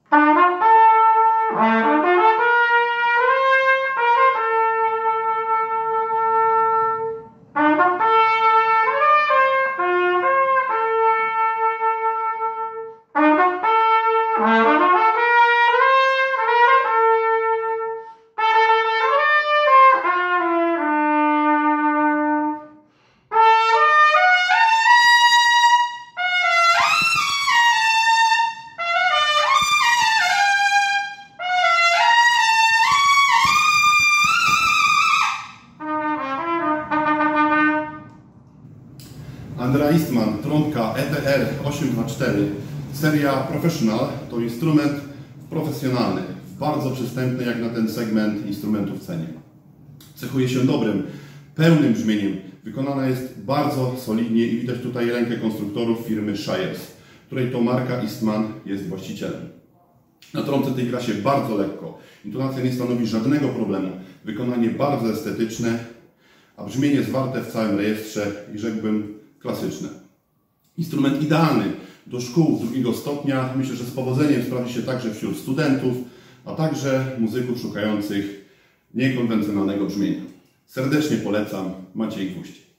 Andrea Eastman, trąbka ETR 824, seria Professional, to instrument profesjonalny, bardzo przystępny jak na ten segment instrumentów w cenie. Cechuje się dobrym, pełnym brzmieniem, wykonana jest bardzo solidnie i widać tutaj rękę konstruktorów firmy Shires, której to marka Eastman jest właścicielem. Na trąbce tej gra się bardzo lekko, intonacja nie stanowi żadnego problemu, wykonanie bardzo estetyczne, a brzmienie zwarte w całym rejestrze i rzekłbym klasyczne. Instrument idealny do szkół drugiego stopnia. Myślę, że z powodzeniem sprawdzi się także wśród studentów, a także muzyków szukających niekonwencjonalnego brzmienia. Serdecznie polecam. Maciej Gwóźdź.